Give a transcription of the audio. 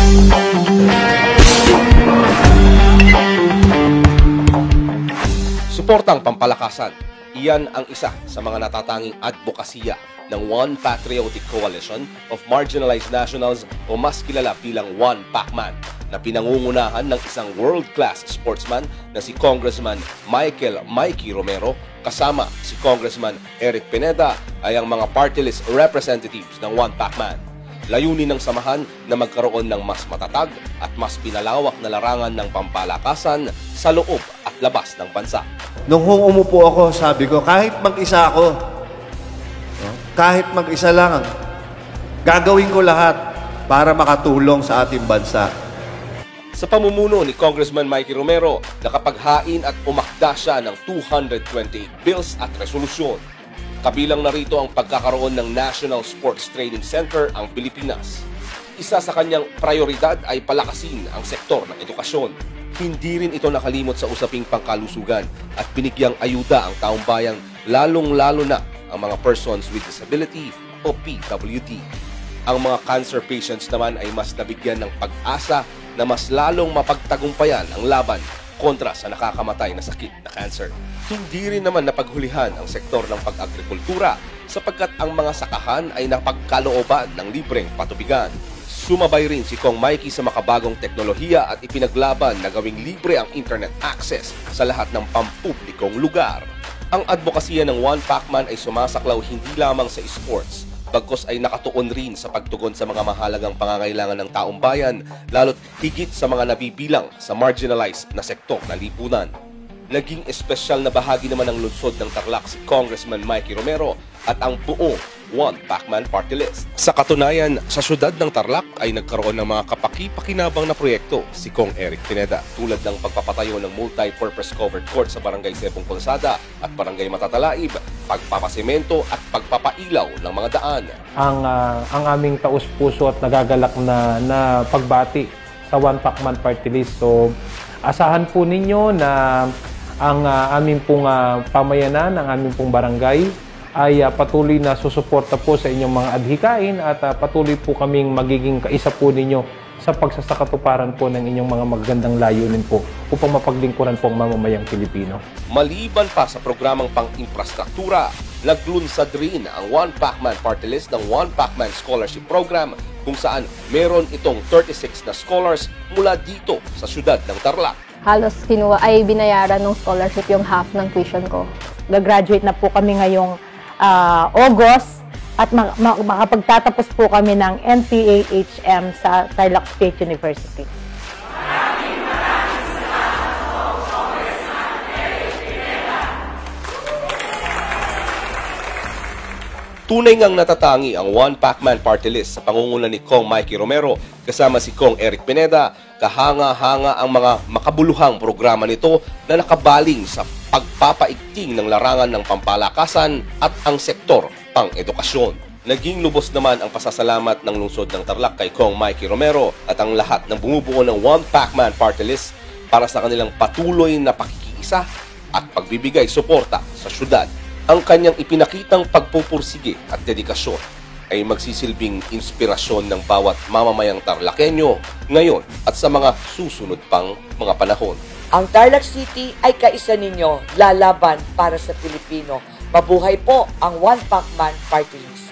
Suportang pampalakasan, iyan ang isa sa mga natatanging advokasya ng One Patriotic Coalition of Marginalized Nationals o mas kilala bilang One Pacman na pinangungunahan ng isang world-class sportsman na si Congressman Michael Mikey Romero kasama si Congressman Eric Pineda ay ang mga party list representatives ng One Pacman. Layunin ng samahan na magkaroon ng mas matatag at mas pinalawak na larangan ng pampalakasan sa loob at labas ng bansa. Nung umupo ako, sabi ko, kahit mag-isa ako, kahit mag-isa lang, gagawin ko lahat para makatulong sa ating bansa. Sa pamumuno ni Congressman Mikey Romero, nakapaghain at umakda siya ng 228 bills at resolusyon. Kabilang na rito ang pagkakaroon ng National Sports Training Center ang Pilipinas. Isa sa kanyang prioridad ay palakasin ang sektor ng edukasyon. Hindi rin ito nakalimot sa usaping pangkalusugan at binigyang ayuda ang taong bayan lalong-lalo na ang mga persons with disability o PWD. Ang mga cancer patients naman ay mas nabigyan ng pag-asa na mas lalong mapagtagumpayan ang laban kontra sa nakakamatay na sakit na cancer. Hindi rin naman napaghulihan ang sektor ng pag-agrikultura sapagkat ang mga sakahan ay napagkalooban ng libreng patubigan. Sumabay rin si Kong Mikey sa makabagong teknolohiya at ipinaglaban na gawing libre ang internet access sa lahat ng pampublikong lugar. Ang advokasya ng One Pacman ay sumasaklaw hindi lamang sa sports, bagkus ay nakatuon rin sa pagtugon sa mga mahalagang pangangailangan ng taong bayan, lalo't higit sa mga nabibilang sa marginalized na sektor ng lipunan. Naging espesyal na bahagi naman ng lungsod ng Tarlac si Congressman Mikey Romero at ang buong One Pacman Party List. Sa katunayan, sa syudad ng Tarlac ay nagkaroon ng mga kapaki-pakinabang na proyekto si Kong Eric Pineda tulad ng pagpapatayo ng multi-purpose covered court sa Barangay Sebong Calzada at Barangay Matatalaib, pagpapasemento at pagpapailaw ng mga daan. Ang aming taus-puso at nagagalak na pagbati sa One Pacman Party List. So, asahan po ninyo na ang aming pong pamayanan, ang aming pong barangay ay patuloy na susuporta po sa inyong mga adhikain at patuloy po kaming magiging kaisa po ninyo sa pagsasakatuparan po ng inyong mga magagandang layunin po upang mapaglingkuran po ang mamamayang Pilipino. Maliban pa sa programang pang-infrastruktura, naglunsad rin ang One Pacman Party List ng One Pacman Scholarship Program kung saan meron itong 36 na scholars mula dito sa syudad ng Tarlac. Halos binayaran ng scholarship yung half ng tuition ko. Nag-graduate na po kami ngayong August at makapagtatapos po kami ng NPA-HM sa Tarlac State University. Tunay ngang natatangi ang One Pacman Party List sa pangunguna ni Kong Mikey Romero kasama si Kong Eric Pineda. Kahanga-hanga ang mga makabuluhang programa nito na nakabaling sa pagpapaigting ng larangan ng pampalakasan at ang sektor pang-edukasyon. Naging lubos naman ang pasasalamat ng lungsod ng Tarlac kay Kong Mikey Romero at ang lahat ng bumubuo ng One Pacman Party List para sa kanilang patuloy na pakikiisa at pagbibigay suporta sa syudad. Ang kanyang ipinakitang pagpupursige at dedikasyon ay magsisilbing inspirasyon ng bawat mamamayang Tarlakenyo ngayon at sa mga susunod pang mga panahon. Ang Tarlac City ay kaisa ninyo, lalaban para sa Pilipino. Mabuhay po ang One Pacman Party List.